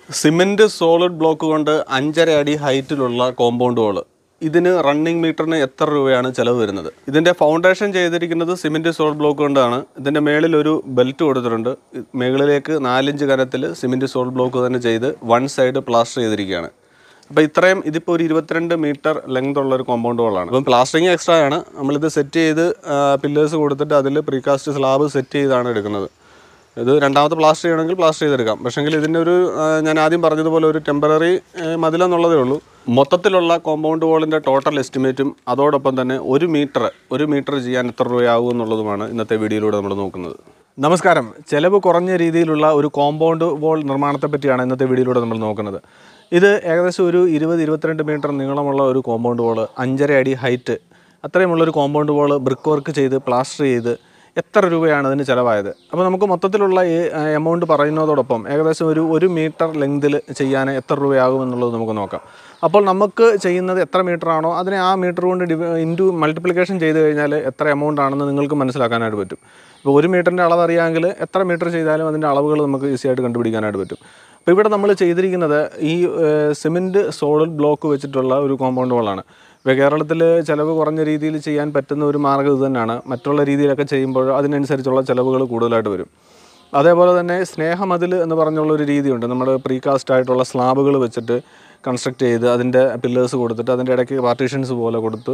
Cement solid block കൊണ്ട് 5.5 അടി ഹൈറ്റിലുള്ള compound wall. ഇതിന് റണ്ണിംഗ് മീറ്ററിന് എത്ര രൂപയാണ് ചിലവ് വരുന്നത്? ഇതിൻ്റെ ഫൗണ്ടേഷൻ ചെയ്തിരിക്കുന്നത് സിമെന്റ് സോളിഡ് ബ്ലോക്ക് കൊണ്ടാണ്. ഇതിൻ്റെ മേളിൽ ഒരു ബെൽറ്റ് കൊടുത്തിട്ടുണ്ട്. മുകളിലേക്ക് 4 ഇഞ്ച് കനത്തിൽ സിമെന്റ് സോളിഡ് ബ്ലോക്ക് തന്നെ ചെയ്ത് വൺ സൈഡ് പ്ലാസ്റ്റർ ചെയ്തിരിക്കുകയാണ്. അപ്പോൾ ഇത്രയും ഇതിപ്പോൾ ഒരു 22 മീറ്റർ ലെങ്ത് ഉള്ള ഒരു കോമ്പൗണ്ട് വാളാണ്. അപ്പം പ്ലാസ്റ്ററിങ് എക്സ്ട്രാ ആണ്. നമ്മളിത് സെറ്റ് ചെയ്ത് പില്ലേഴ്സ് കൊടുത്തിട്ട് അതിൽ പ്രീകാസ്റ്റ് സ്ലാബ് സെറ്റ് ചെയ്താണ് എടുക്കുന്നത്. ഇത് രണ്ടാമത്തെ പ്ലാസ്റ്റർ ചെയ്യണമെങ്കിൽ പ്ലാസ്റ്റർ ചെയ്തെടുക്കാം. പക്ഷേങ്കിൽ ഇതിൻ്റെ ഒരു ഞാൻ ആദ്യം പറഞ്ഞതുപോലെ ഒരു ടെമ്പററി മതിലെന്നുള്ളതേ ഉള്ളൂ. മൊത്തത്തിലുള്ള കോമ്പൗണ്ട് വാളിൻ്റെ ടോട്ടൽ എസ്റ്റിമേറ്റും അതോടൊപ്പം തന്നെ ഒരു മീറ്റർ ചെയ്യാൻ എത്ര രൂപയാകും എന്നുള്ളതുമാണ് ഇന്നത്തെ വീഡിയോയിലൂടെ നമ്മൾ നോക്കുന്നത്. നമസ്കാരം. ചിലവ് കുറഞ്ഞ രീതിയിലുള്ള ഒരു കോമ്പൗണ്ട് വാൾ നിർമ്മാണത്തെ പറ്റിയാണ് ഇന്നത്തെ വീഡിയോയിലൂടെ നമ്മൾ നോക്കുന്നത്. ഇത് ഏകദേശം ഒരു 20-22 മീറ്റർ നീളമുള്ള ഒരു കോമ്പൗണ്ട് വാൾ, 5.5 അടി ഹൈറ്റ്, അത്രയുമുള്ളൊരു കോമ്പൗണ്ട് വാൾ ബ്രിക്ക് വർക്ക് ചെയ്ത് പ്ലാസ്റ്റർ ചെയ്ത് എത്ര രൂപയാണ് അതിന് ചിലവായത്? അപ്പോൾ നമുക്ക് മൊത്തത്തിലുള്ള ഈ എമൗണ്ട് പറയുന്നതോടൊപ്പം ഏകദേശം ഒരു മീറ്റർ ലെങ്തിൽ ചെയ്യാൻ എത്ര രൂപയാകുമെന്നുള്ളത് നമുക്ക് നോക്കാം. അപ്പോൾ നമുക്ക് ചെയ്യുന്നത് എത്ര മീറ്റർ ആണോ അതിനെ ആ മീറ്റർ കൊണ്ട് മൾട്ടിപ്ലിക്കേഷൻ ചെയ്ത് കഴിഞ്ഞാൽ എത്ര എമൗണ്ട് ആണെന്ന് നിങ്ങൾക്ക് മനസ്സിലാക്കാനായിട്ട് പറ്റും. ഇപ്പോൾ ഒരു മീറ്ററിൻ്റെ അളവ് അറിയാമെങ്കിൽ എത്ര മീറ്റർ ചെയ്താലും അതിൻ്റെ അളവുകൾ നമുക്ക് ഈസിയായിട്ട് കണ്ടുപിടിക്കാനായിട്ട് പറ്റും. അപ്പോൾ ഇവിടെ നമ്മൾ ചെയ്തിരിക്കുന്നത് ഈ സിമെൻറ്റ് സോളിഡ് ബ്ലോക്ക് വെച്ചിട്ടുള്ള ഒരു കോമ്പൗണ്ട് വാളാണ്. ഇപ്പോൾ കേരളത്തിൽ ചിലവ് കുറഞ്ഞ രീതിയിൽ ചെയ്യാൻ പറ്റുന്ന ഒരു മാർഗ്ഗം ഇത് തന്നെയാണ്. മറ്റുള്ള രീതിയിലൊക്കെ ചെയ്യുമ്പോൾ അതിനനുസരിച്ചുള്ള ചിലവുകൾ കൂടുതലായിട്ട് വരും. അതേപോലെ തന്നെ സ്നേഹമതിൽ എന്ന് പറഞ്ഞുള്ളൊരു രീതിയുണ്ട്. നമ്മൾ പ്രീകാസ്റ്റ് ആയിട്ടുള്ള സ്ലാബുകൾ വെച്ചിട്ട് കൺസ്ട്രക്ട് ചെയ്ത് അതിൻ്റെ പില്ലേഴ്സ് കൊടുത്തിട്ട് അതിൻ്റെ ഇടയ്ക്ക് പാർട്ടീഷൻസ് പോലെ കൊടുത്ത്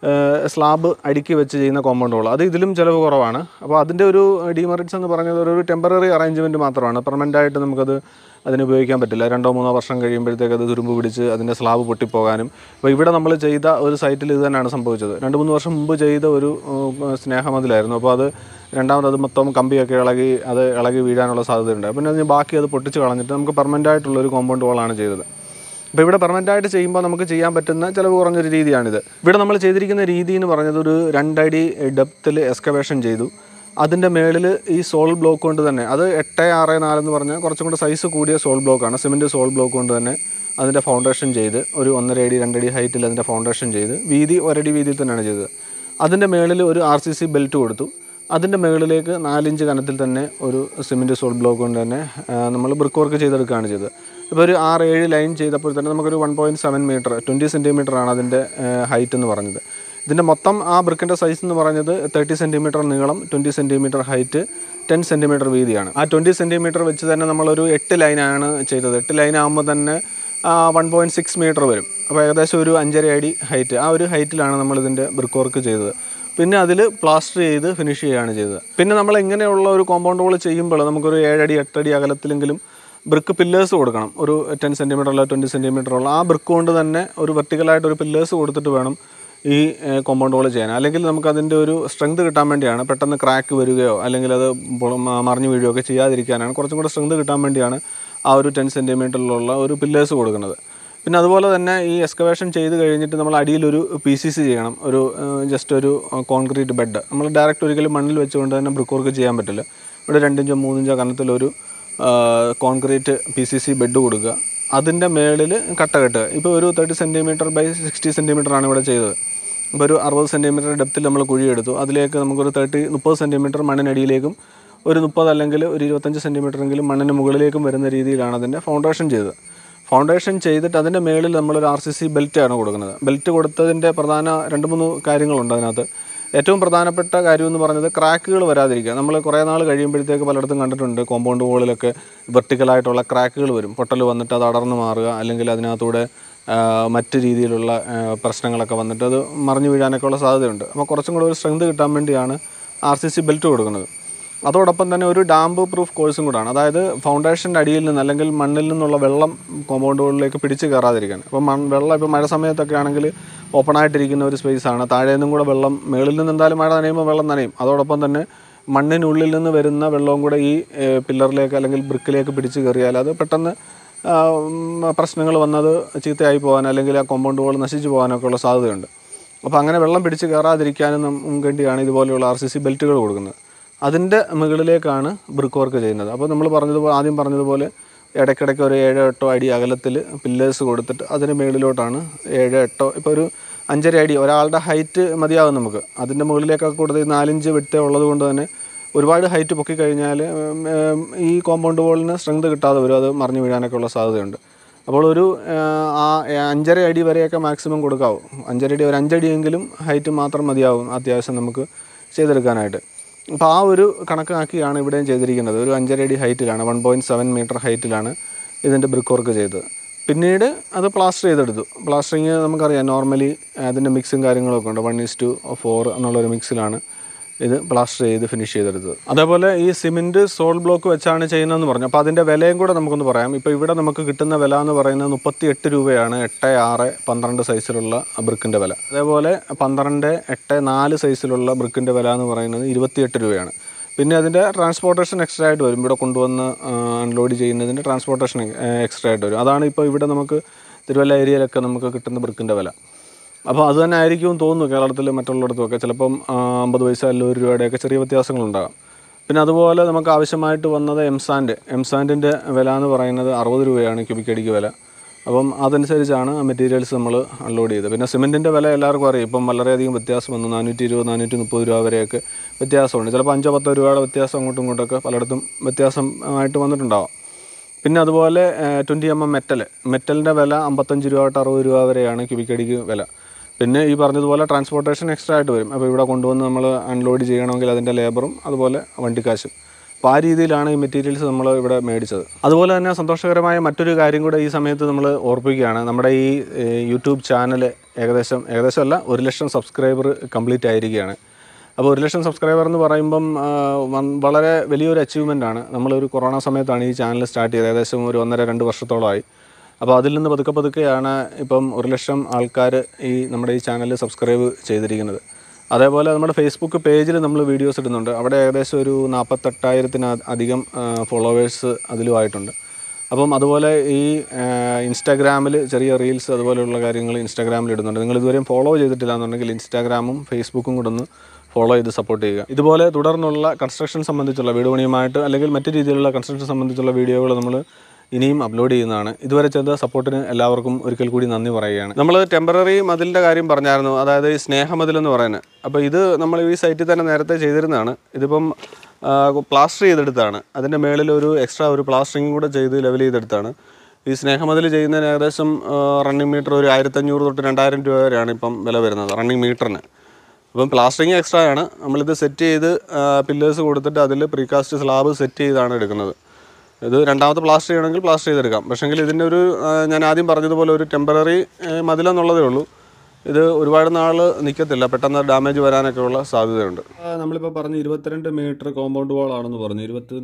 സ്ലാബ് അടുക്കി വെച്ച് ചെയ്യുന്ന കോമ്പൗണ്ട് വാൾ. അത് ഇതിലും ചിലവ് കുറവാണ്. അപ്പോൾ അതിൻ്റെ ഒരു ഡിമെറിറ്റ്സ് എന്ന് പറഞ്ഞത് ഒരു ടെമ്പററി അറേഞ്ച്മെൻറ്റ് മാത്രമാണ്. പെർമനൻ്റായിട്ട് നമുക്കത് അതിന് ഉപയോഗിക്കാൻ പറ്റില്ല. 2-3 വർഷം കഴിയുമ്പോഴത്തേക്ക് അത് തുരുമ്പ് പിടിച്ച് അതിൻ്റെ സ്ലാബ് പൊട്ടിപ്പോകാനും. അപ്പോൾ ഇവിടെ നമ്മൾ ചെയ്ത ഒരു സൈറ്റിൽ ഇത് തന്നെയാണ് സംഭവിച്ചത്. 2-3 വർഷം മുമ്പ് ചെയ്ത ഒരു സ്നേഹമതിലായിരുന്നു. അപ്പോൾ അത് രണ്ടാമത് മൊത്തം കമ്പിയൊക്കെ ഇളകി വീഴാനുള്ള സാധ്യതയുണ്ട്. പിന്നെ അതിന് ബാക്കി അത് പൊട്ടിച്ച് കളഞ്ഞിട്ട് നമുക്ക് പെർമനൻ്റായിട്ടുള്ളൊരു കോമ്പൗണ്ട് വാളാണ് ചെയ്തത്. അപ്പോൾ ഇവിടെ പെർമനൻ്റായിട്ട് ചെയ്യുമ്പോൾ നമുക്ക് ചെയ്യാൻ പറ്റുന്ന ചിലവ് കുറഞ്ഞൊരു രീതിയാണിത്. ഇവിടെ നമ്മൾ ചെയ്തിരിക്കുന്ന രീതി എന്ന് പറഞ്ഞത് ഒരു 2 അടി ഡെപ്തിൽ എക്സ്കവേഷൻ ചെയ്തു. അതിൻ്റെ മേളിൽ ഈ സോൾ ബ്ലോക്ക് കൊണ്ട് തന്നെ, അത് 8-6-4 എന്ന് പറഞ്ഞാൽ കുറച്ചും കൂടെ സൈസ് കൂടിയ സോൾ ബ്ലോക്കാണ്. സിമെൻറ്റ് സോൾ ബ്ലോക്ക് കൊണ്ട് തന്നെ അതിൻ്റെ ഫൗണ്ടേഷൻ ചെയ്ത് ഒരു 1.5 അടി 2 അടി ഹൈറ്റിൽ അതിൻ്റെ ഫൗണ്ടേഷൻ ചെയ്ത് വീതി 1 അടി വീതിയിൽ തന്നെയാണ് ചെയ്തത്. അതിൻ്റെ മേളിൽ ഒരു RCC ബെൽറ്റ് കൊടുത്തു. അതിൻ്റെ മുകളിലേക്ക് 4 ഇഞ്ച് കനത്തിൽ തന്നെ ഒരു സിമെൻറ്റ് സോൾ ബ്ലോക്ക് കൊണ്ട് തന്നെ നമ്മൾ ബ്രിക്ക് വർക്ക് ചെയ്തെടുക്കുകയാണ് ചെയ്തത്. ഇപ്പോൾ ഒരു 6-7 ലൈൻ ചെയ്തപ്പോൾ തന്നെ നമുക്കൊരു 1.7 മീറ്റർ 20 സെൻറ്റിമീറ്ററാണ് അതിൻ്റെ ഹൈറ്റ് എന്ന് പറഞ്ഞത്. ഇതിൻ്റെ മൊത്തം ആ ബ്രിക്കിൻ്റെ സൈസ് എന്ന് പറഞ്ഞത് 30 സെൻറ്റിമീറ്റർ നീളം, 20 സെൻറ്റിമീറ്റർ ഹൈറ്റ്, 10 സെൻറ്റിമീറ്റർ വീതിയാണ്. ആ 20 സെൻറ്റിമീറ്റർ വെച്ച് തന്നെ നമ്മളൊരു 8 ലൈനാണ് ചെയ്തത്. 8 ലൈനാകുമ്പോൾ തന്നെ 1.6 മീറ്റർ വരും. അപ്പോൾ ഏകദേശം ഒരു 5.5 അടി ഹൈറ്റ്, ആ ഒരു ഹൈറ്റിലാണ് നമ്മളിതിൻ്റെ ബ്രിക്ക് വർക്ക് ചെയ്തത്. പിന്നെ അതിൽ പ്ലാസ്റ്റർ ചെയ്ത് ഫിനിഷ് ചെയ്യുകയാണ് ചെയ്തത്. പിന്നെ നമ്മൾ ഇങ്ങനെയുള്ള ഒരു കോമ്പൗണ്ട് വാൾ ചെയ്യുമ്പോൾ നമുക്കൊരു 7 അടി 8 അടി അകലത്തിലെങ്കിലും ബ്രിക്ക് പില്ലേഴ്സ് കൊടുക്കണം. ഒരു 10 സെൻറ്റിമീറ്റർ അല്ല 20 സെൻറ്റിമീറ്റർ ഉള്ള ആ ബ്രിക്ക് കൊണ്ട് തന്നെ ഒരു വെർട്ടിക്കലായിട്ട് ഒരു പില്ലേഴ്സ് കൊടുത്തിട്ട് വേണം ഈ കോമ്പൗണ്ട് വാൾ ചെയ്യാൻ. അല്ലെങ്കിൽ നമുക്കതിൻ്റെ ഒരു സ്ട്രെങ്ത് കിട്ടാൻ വേണ്ടിയാണ്, പെട്ടെന്ന് ക്രാക്ക് വരികയോ അല്ലെങ്കിൽ അത് മറിഞ്ഞു വീഴുകയോ ഒക്കെ ചെയ്യാതിരിക്കാനാണ്, കുറച്ചും കൂടെ സ്ട്രെങ്ത് കിട്ടാൻ വേണ്ടിയാണ് ആ ഒരു 10 സെൻറ്റിമീറ്ററിലുള്ള ഒരു പില്ലേഴ്സ് കൊടുക്കുന്നത്. പിന്നെ അതുപോലെ തന്നെ ഈ എക്സ്കവേഷൻ ചെയ്ത് കഴിഞ്ഞിട്ട് നമ്മൾ അടിയിലൊരു PCC ചെയ്യണം. ഒരു ജസ്റ്റ് ഒരു കോൺക്രീറ്റ് ബെഡ്. നമ്മൾ ഡയറക്റ്റ് ഒരിക്കലും മണ്ണിൽ വെച്ചുകൊണ്ട് തന്നെ ബ്രിക്ക് വർക്ക് ചെയ്യാൻ പറ്റില്ല. ഇവിടെ 2 ഇഞ്ചോ 3 ഇഞ്ചോ കനത്തിലൊരു കോൺക്രീറ്റ് PCC ബെഡ് കൊടുക്കുക. അതിൻ്റെ മേളിൽ കട്ട കെട്ടുക. ഇപ്പോൾ ഒരു 30 സെൻറ്റിമീറ്റർ ബൈ 60 സെൻറ്റിമീറ്ററാണ് ഇവിടെ ചെയ്തത്. ഇപ്പോൾ ഒരു 60 സെൻറ്റിമീറ്റർ ഡെപ്തിൽ നമ്മൾ കുഴിയെടുത്തു. അതിലേക്ക് നമുക്കൊരു 30 സെൻറ്റിമീറ്റർ മണ്ണിനടിയിലേക്കും ഒരു 30 അല്ലെങ്കിൽ ഒരു 25 സെൻറ്റിമീറ്ററെങ്കിലും മണ്ണിന് മുകളിലേക്കും വരുന്ന രീതിയിലാണ് അതിൻ്റെ ഫൗണ്ടേഷൻ ചെയ്തത്. ഫൗണ്ടേഷൻ ചെയ്തിട്ട് അതിൻ്റെ മേളിൽ നമ്മളൊരു RCC ബെൽറ്റാണ് കൊടുക്കുന്നത്. ബെൽറ്റ് കൊടുത്തതിൻ്റെ പ്രധാന 2-3 കാര്യങ്ങളുണ്ട് അതിനകത്ത്. ഏറ്റവും പ്രധാനപ്പെട്ട കാര്യമെന്ന് പറഞ്ഞത് ക്രാക്കുകൾ വരാതിരിക്കുക. നമ്മൾ കുറേ നാൾ കഴിയുമ്പോഴത്തേക്ക് പലയിടത്തും കണ്ടിട്ടുണ്ട് കോമ്പൗണ്ട് വാളിലൊക്കെ വെർട്ടിക്കലായിട്ടുള്ള ക്രാക്കുകൾ വരും. പൊട്ടൽ വന്നിട്ട് അത് അടർന്ന് മാറുക, അല്ലെങ്കിൽ അതിനകത്തൂടെ മറ്റ് രീതിയിലുള്ള പ്രശ്നങ്ങളൊക്കെ വന്നിട്ട് അത് മറിഞ്ഞു വീഴാനൊക്കെ ഉള്ള സാധ്യതയുണ്ട്. അപ്പോൾ കുറച്ചും കൂടെ ഒരു സ്ട്രെങ്ത് കിട്ടാൻ വേണ്ടിയാണ് RCC ബെൽറ്റ് കൊടുക്കുന്നത്. അതോടൊപ്പം തന്നെ ഒരു ഡാമ്പ് പ്രൂഫ് കോഴ്സും കൂടാണ്. അതായത് ഫൗണ്ടേഷൻ്റെ അടിയിൽ നിന്ന് അല്ലെങ്കിൽ മണ്ണിൽ നിന്നുള്ള വെള്ളം കോമ്പൗണ്ട് വാളിലേക്ക് പിടിച്ച് കയറാതിരിക്കാൻ. അപ്പോൾ വെള്ളം ഇപ്പോൾ മഴ സമയത്തൊക്കെ ആണെങ്കിൽ ഓപ്പണായിട്ടിരിക്കുന്ന ഒരു സ്പേസാണ്. താഴെ നിന്നും കൂടെ വെള്ളം, മുകളിൽ നിന്ന് എന്തായാലും മഴ നനയുമ്പോൾ വെള്ളം നനയും. അതോടൊപ്പം തന്നെ മണ്ണിനുള്ളിൽ നിന്ന് വരുന്ന വെള്ളവും കൂടെ ഈ പില്ലറിലേക്ക് അല്ലെങ്കിൽ ബ്രിക്കിലേക്ക് പിടിച്ച് കയറിയാൽ അത് പെട്ടെന്ന് പ്രശ്നങ്ങൾ വന്നത് ചീത്തയായി പോകാൻ അല്ലെങ്കിൽ ആ കോമ്പൗണ്ട് വാൾ നശിച്ചു പോകാനൊക്കെ ഉള്ള സാധ്യതയുണ്ട്. അപ്പോൾ അങ്ങനെ വെള്ളം പിടിച്ച് കയറാതിരിക്കാനും വേണ്ടിയാണ് ഇതുപോലെയുള്ള RCC ബെൽറ്റുകൾ കൊടുക്കുന്നത്. അതിൻ്റെ മുകളിലേക്കാണ് ബ്രിക്ക് വർക്ക് ചെയ്യുന്നത്. അപ്പോൾ നമ്മൾ ആദ്യം പറഞ്ഞതുപോലെ ഇടയ്ക്കിടയ്ക്ക് ഒരു 7-8 അടി അകലത്തിൽ പില്ലേഴ്സ് കൊടുത്തിട്ട് അതിന് മുകളിലോട്ടാണ് 7-8, ഇപ്പോൾ ഒരു 5.5 അടി ഒരാളുടെ ഹൈറ്റ് മതിയാകും നമുക്ക്. അതിൻ്റെ മുകളിലേക്കൊക്കെ കൊടുത്ത് 4 ഇഞ്ച് വിട്ടേ ഉള്ളത് കൊണ്ട് തന്നെ ഒരുപാട് ഹൈറ്റ് പൊക്കി കഴിഞ്ഞാൽ ഈ കോമ്പൗണ്ട് വാളിന് സ്ട്രെങ്ത് കിട്ടാതെ വരും, അത് മറിഞ്ഞു വീഴാനൊക്കെ ഉള്ള സാധ്യതയുണ്ട്. അപ്പോൾ ഒരു 5.5 അടി വരെയൊക്കെ മാക്സിമം കൊടുക്കാവും. 5.5 അടി, ഒരു 5 അടിയെങ്കിലും ഹൈറ്റ് മാത്രം മതിയാവും അത്യാവശ്യം നമുക്ക് ചെയ്തെടുക്കാനായിട്ട്. അപ്പോൾ ആ ഒരു കണക്കാക്കിയാണ് ഇവിടെയും ചെയ്തിരിക്കുന്നത്. ഒരു 5.5 അടി ഹൈറ്റിലാണ്, 1.7 മീറ്റർ ഹൈറ്റിലാണ് ഇതിൻ്റെ ബ്രിക്ക് വർക്ക് ചെയ്തത്. പിന്നീട് അത് പ്ലാസ്റ്റർ ചെയ്തെടുത്തു. പ്ലാസ്റ്ററിങ് നമുക്കറിയാം, നോർമലി അതിൻ്റെ മിക്സും കാര്യങ്ങളൊക്കെ ഉണ്ട്. 1:4 എന്നുള്ളൊരു മിക്സിലാണ് ഇത് പ്ലാസ്റ്റർ ചെയ്ത് ഫിനിഷ് ചെയ്തെടുത്തത്. അതേപോലെ ഈ സിമെൻറ്റ് സോൾഡ് ബ്ലോക്ക് വെച്ചാണ് ചെയ്യുന്നതെന്ന് പറഞ്ഞു. അപ്പോൾ അതിൻ്റെ വിലയും കൂടെ നമുക്കൊന്ന് പറയാം. ഇപ്പോൾ ഇവിടെ നമുക്ക് കിട്ടുന്ന വില എന്ന് പറയുന്നത് 38 രൂപയാണ് 8, 6, 12 സൈസിലുള്ള ബ്രിക്കിൻ്റെ വില. അതേപോലെ 12, 8, 4 സൈസിലുള്ള ബ്രിക്കിൻ്റെ വില എന്ന് പറയുന്നത് 28 രൂപയാണ്. പിന്നെ അതിൻ്റെ ട്രാൻസ്പോർട്ടേഷൻ എക്സ്ട്രാ ആയിട്ട് വരും. ഇവിടെ കൊണ്ടുവന്ന് അൺലോഡ് ചെയ്യുന്നതിൻ്റെ ട്രാൻസ്പോർട്ടേഷൻ എക്സ്ട്രാ ആയിട്ട് വരും. അതാണ് ഇപ്പോൾ ഇവിടെ നമുക്ക് തിരുവല്ല ഏരിയയിലൊക്കെ നമുക്ക് കിട്ടുന്ന ബ്രിക്കിൻ്റെ വില. അപ്പോൾ അത് തന്നെ ആയിരിക്കും തോന്നുന്നു കേരളത്തിൽ മറ്റുള്ളിടത്തുമൊക്കെ. ചിലപ്പം 50 പൈസ, 100 രൂപയുടെയൊക്കെ ചെറിയ വ്യത്യാസങ്ങളുണ്ടാകാം. പിന്നെ അതുപോലെ നമുക്ക് ആവശ്യമായിട്ട് വന്നത് എംസാൻഡിൻ്റെ വില എന്ന് പറയുന്നത് 60 രൂപയാണ് ക്യൂബിക് അടിക്ക് വില. അപ്പം അതനുസരിച്ചാണ് ആ മെറ്റീരിയൽസ് നമ്മൾ അൺലോഡ് ചെയ്തത്. പിന്നെ സിമെൻറ്റിൻ്റെ വില എല്ലാവർക്കും അറിയാം, ഇപ്പം വളരെയധികം വ്യത്യാസം വന്നു. 420, 430 രൂപ വരെയൊക്കെ വ്യത്യാസമുണ്ട്. ചിലപ്പോൾ 5-10 രൂപയുടെ വ്യത്യാസം അങ്ങോട്ടും ഇങ്ങോട്ടൊക്കെ പലയിടത്തും വ്യത്യാസമായിട്ട് വന്നിട്ടുണ്ടാവാം. പിന്നെ അതുപോലെ 20 mm മെറ്റലിൻ്റെ വില 55 രൂപ തൊട്ട് 60 രൂപ വരെയാണ് ക്യൂബിക് അടിക്ക് വില. പിന്നെ ഈ പറഞ്ഞതുപോലെ ട്രാൻസ്പോർട്ടേഷൻ എക്സ്ട്രാ ആയിട്ട് വരും. അപ്പോൾ ഇവിടെ കൊണ്ടുവന്ന് നമ്മൾ അൺലോഡ് ചെയ്യണമെങ്കിൽ അതിൻ്റെ ലേബറും അതുപോലെ വണ്ടിക്കാശും. അപ്പോൾ ആ രീതിയിലാണ് ഈ മെറ്റീരിയൽസ് നമ്മൾ ഇവിടെ മേടിച്ചത്. അതുപോലെ തന്നെ സന്തോഷകരമായ മറ്റൊരു കാര്യം കൂടെ ഈ സമയത്ത് നമ്മൾ ഓർപ്പിക്കുകയാണ്. നമ്മുടെ ഈ യൂട്യൂബ് ചാനൽ ഏകദേശം അല്ല, 1 ലക്ഷം സബ്സ്ക്രൈബർ കംപ്ലീറ്റ് ആയിരിക്കുകയാണ്. അപ്പോൾ 1 ലക്ഷം സബ്സ്ക്രൈബർ എന്ന് പറയുമ്പം വളരെ വലിയൊരു അച്ചീവ്മെൻ്റാണ്. നമ്മളൊരു കൊറോണ സമയത്താണ് ഈ ചാനൽ സ്റ്റാർട്ട് ചെയ്തത്, ഏകദേശം ഒരു 1.5-2 വർഷത്തോളമായി. അപ്പോൾ അതിൽ നിന്ന് പതുക്കെയാണ് ഇപ്പം 1 ലക്ഷം ആൾക്കാർ നമ്മുടെ ഈ ചാനൽ സബ്സ്ക്രൈബ് ചെയ്തിരിക്കുന്നത്. അതേപോലെ നമ്മുടെ ഫേസ്ബുക്ക് പേജിൽ നമ്മൾ വീഡിയോസ് ഇടുന്നുണ്ട്. അവിടെ ഏകദേശം ഒരു 48,000 അധികം ഫോളോവേഴ്സ് അതിലുമായിട്ടുണ്ട്. അപ്പം അതുപോലെ ഈ ഇൻസ്റ്റാഗ്രാമിൽ ചെറിയ റീൽസ് അതുപോലെയുള്ള കാര്യങ്ങൾ ഇൻസ്റ്റാഗ്രാമിൽ ഇടുന്നുണ്ട്. നിങ്ങൾ ഇതുവരെയും ഫോളോ ചെയ്തിട്ടില്ല എന്നുണ്ടെങ്കിൽ ഇൻസ്റ്റാഗ്രാമും ഫേസ്ബുക്കും കൂടെ ഒന്ന് ഫോളോ ചെയ്ത് സപ്പോർട്ട് ചെയ്യുക. ഇതുപോലെ തുടർന്നുള്ള കൺസ്ട്രക്ഷൻ സംബന്ധിച്ചുള്ള വീട് പണിയുമായിട്ട് അല്ലെങ്കിൽ മറ്റു രീതിയിലുള്ള കൺസ്ട്രക്ഷൻ സംബന്ധിച്ചുള്ള വീഡിയോകൾ നമ്മൾ ഇനിയും അപ്ലോഡ് ചെയ്യുന്നതാണ്. ഇതുവരെ ചെയ്ത സപ്പോർട്ടിന് എല്ലാവർക്കും ഒരിക്കൽ കൂടി നന്ദി പറയുകയാണ്. നമ്മൾ ടെമ്പററി മതിലിൻ്റെ കാര്യം പറഞ്ഞായിരുന്നു, അതായത് ഈ സ്നേഹമതിലെന്ന് പറയുന്നത്. അപ്പോൾ ഇത് നമ്മൾ ഈ സൈറ്റിൽ തന്നെ നേരത്തെ ചെയ്തിരുന്നതാണ്. ഇതിപ്പം പ്ലാസ്റ്റർ ചെയ്തെടുത്താണ്. അതിൻ്റെ മേളിൽ ഒരു എക്സ്ട്രാ ഒരു പ്ലാസ്റ്ററിങ് കൂടെ ചെയ്ത് ലെവൽ ചെയ്തെടുത്താണ്. ഈ സ്നേഹമതിൽ ചെയ്യുന്നതിന് ഏകദേശം റണ്ണിങ് മീറ്റർ ഒരു 1500 തൊട്ട് 2000 രൂപ വരെയാണ് ഇപ്പം വില വരുന്നത് റണ്ണിങ് മീറ്ററിന്. അപ്പം പ്ലാസ്റ്ററിങ് എക്സ്ട്രാ ആണ്. നമ്മളിത് സെറ്റ് ചെയ്ത് പില്ലേഴ്സ് കൊടുത്തിട്ട് അതിൽ പ്രീകാസ്റ്റ് സ്ലാബ് സെറ്റ് ചെയ്താണ് എടുക്കുന്നത്. ഇത് രണ്ടാമത്തെ പ്ലാസ്റ്റർ ചെയ്യണമെങ്കിൽ പ്ലാസ്റ്റർ ചെയ്തെടുക്കാം. പക്ഷേങ്കിൽ ഇതിൻ്റെ ഒരു ഞാൻ ആദ്യം പറഞ്ഞതുപോലെ ഒരു ടെമ്പററി മതിലെന്നുള്ളതേ ഉള്ളൂ. ഇത് ഒരുപാട് നാൾ നിൽക്കത്തില്ല, പെട്ടെന്ന് ഡാമേജ് വരാനൊക്കെ ഉള്ള സാധ്യതയുണ്ട്. നമ്മളിപ്പോൾ പറഞ്ഞ് 22 മീറ്റർ കോമ്പൗണ്ട് വാളാണെന്ന് പറഞ്ഞു.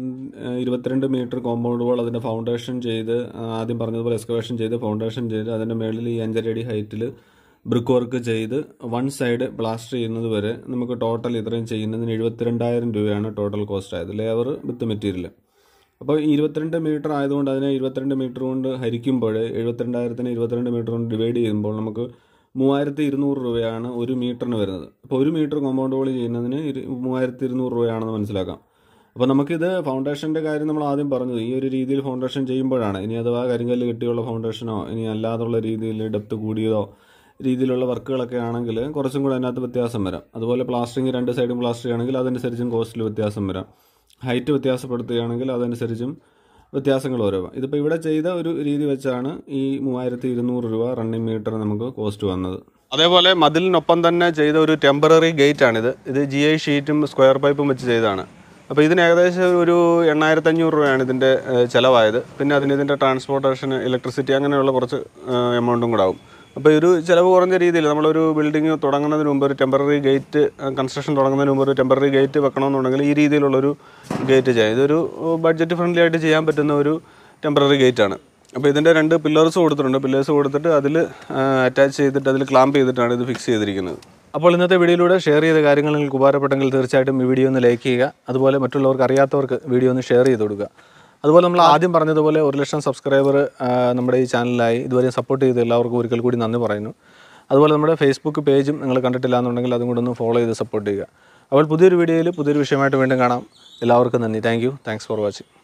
22 മീറ്റർ കോമ്പൗണ്ട് വാൾ അതിൻ്റെ ഫൗണ്ടേഷൻ ചെയ്ത്, ആദ്യം പറഞ്ഞതുപോലെ എക്സ്കവേഷൻ ചെയ്ത് ഫൗണ്ടേഷൻ ചെയ്ത് അതിൻ്റെ മേളിൽ ഈ 5.5 അടി ഹൈറ്റിൽ ബ്രിക്ക് വർക്ക് ചെയ്ത് 1 സൈഡ് പ്ലാസ്റ്റർ ചെയ്യുന്നത് വരെ നമുക്ക് ടോട്ടൽ ഇത്രയും ചെയ്യുന്നതിന് 72,000 രൂപയാണ് ടോട്ടൽ കോസ്റ്റ് ആയത്, ലേബർ വിത്ത് മെറ്റീരിയൽ. അപ്പോൾ 22 മീറ്റർ ആയതുകൊണ്ട് അതിനെ 22 മീറ്റർ കൊണ്ട് ഹരിക്കുമ്പോൾ 72,000-നെ 22 മീറ്റർ കൊണ്ട് ഡിവൈഡ് ചെയ്യുമ്പോൾ നമുക്ക് 3,200 രൂപയാണ് ഒരു മീറ്ററിന് വരുന്നത്. അപ്പോൾ ഒരു മീറ്റർ കോമ്പൗണ്ട് വാൾ ചെയ്യുന്നതിന് 3,200 രൂപയാണെന്ന് മനസ്സിലാക്കാം. അപ്പോൾ നമുക്കിത് ഫൗണ്ടേഷൻ്റെ കാര്യം നമ്മൾ ആദ്യം പറഞ്ഞത് ഈ ഒരു രീതിയിൽ ഫൗണ്ടേഷൻ ചെയ്യുമ്പോഴാണ്. ഇനി അഥവാ കരിങ്കല്ല് കെട്ടിയുള്ള ഫൗണ്ടേഷനോ ഇനി അല്ലാതുള്ള രീതിയിൽ ഡെപ്ത് കൂടിയതോ രീതിയിലുള്ള വർക്കുകളൊക്കെ ആണെങ്കിൽ കുറച്ചും കൂടെ അതിനകത്ത് വ്യത്യാസം വരാം. അതുപോലെ പ്ലാസ്റ്ററിങ് 2 സൈഡും പ്ലാസ്റ്റർ ചെയ്യുകയാണെങ്കിൽ അതനുസരിച്ചും കോസ്റ്റിൽ വ്യത്യാസം വരാം. ഹൈറ്റ് വ്യത്യാസപ്പെടുത്തുകയാണെങ്കിൽ അതനുസരിച്ചും വ്യത്യാസങ്ങൾ വരാം. ഇതിപ്പോൾ ഇവിടെ ചെയ്ത ഒരു രീതി വെച്ചാണ് ഈ 3,200 രൂപ റണ്ണിങ് മീറ്റർ നമുക്ക് കോസ്റ്റ് വന്നത്. അതേപോലെ മതിലിനൊപ്പം തന്നെ ചെയ്ത ഒരു ടെമ്പററി ഗേറ്റാണിത്. ഇത് GI ഷീറ്റും സ്ക്വയർ പൈപ്പും വെച്ച് ചെയ്തതാണ്. അപ്പോൾ ഇതിന് ഏകദേശം ഒരു 8,500 രൂപയാണ് ഇതിൻ്റെ ചിലവായത്. പിന്നെ ഇതിൻ്റെ ട്രാൻസ്പോർട്ടേഷൻ, ഇലക്ട്രിസിറ്റി അങ്ങനെയുള്ള കുറച്ച് എമൗണ്ടും കൂടെ ആവും. അപ്പോൾ ഒരു ചിലവ് കുറഞ്ഞ രീതിയിൽ നമ്മളൊരു ബിൽഡിംഗ് തുടങ്ങുന്നതിന് മുമ്പ് ഒരു ടെമ്പററി ഗേറ്റ്, കൺസ്ട്രക്ഷൻ തുടങ്ങുന്നതിന് മുമ്പ് ഒരു ടെമ്പററി ഗേറ്റ് വെക്കണമെന്നുണ്ടെങ്കിൽ ഈ രീതിയിലുള്ളൊരു ഗേറ്റ് ചെയ്യാം. ഇതൊരു ബഡ്ജറ്റ് ഫ്രണ്ട്ലി ആയിട്ട് ചെയ്യാൻ പറ്റുന്ന ഒരു ടെമ്പററി ഗേറ്റാണ്. അപ്പോൾ ഇതിൻ്റെ 2 പില്ലേഴ്സ് കൊടുത്തിട്ടുണ്ട്. പില്ലേഴ്സ് കൊടുത്തിട്ട് അതിൽ അറ്റാച്ച് ചെയ്തിട്ട് അതിൽ ക്ലാമ്പ് ചെയ്തിട്ടാണ് ഇത് ഫിക്സ് ചെയ്തിരിക്കുന്നത്. അപ്പോൾ ഇന്നത്തെ വീഡിയോയിലൂടെ ഷെയർ ചെയ്ത കാര്യങ്ങൾ നിങ്ങൾക്ക് ഉപകാരപ്പെട്ടെങ്കിൽ തീർച്ചയായിട്ടും ഈ വീഡിയോ ഒന്ന് ലൈക്ക് ചെയ്യുക. അതുപോലെ മറ്റുള്ളവർക്ക് അറിയാത്തവർക്ക് വീഡിയോ ഒന്ന് ഷെയർ ചെയ്ത് കൊടുക്കുക. അതുപോലെ നമ്മൾ ആദ്യം പറഞ്ഞതുപോലെ 1 ലക്ഷം സബ്സ്ക്രൈബർ നമ്മുടെ ഈ ചാനലിലായി. ഇതുവരെ സപ്പോർട്ട് ചെയ്ത് എല്ലാവർക്കും ഒരിക്കൽ കൂടി നന്ദി പറയുന്നു. അതുപോലെ നമ്മുടെ ഫേസ്ബുക്ക് പേജും നിങ്ങൾ കണ്ടിട്ടില്ല എന്നുണ്ടെങ്കിൽ അതും കൂടെ ഒന്ന് ഫോളോ ചെയ്ത് സപ്പോർട്ട് ചെയ്യുക. അപ്പോൾ പുതിയൊരു വീഡിയോയിൽ പുതിയൊരു വിഷയമായിട്ട് വീണ്ടും കാണാം. എല്ലാവർക്കും നന്ദി. Thanks for watching.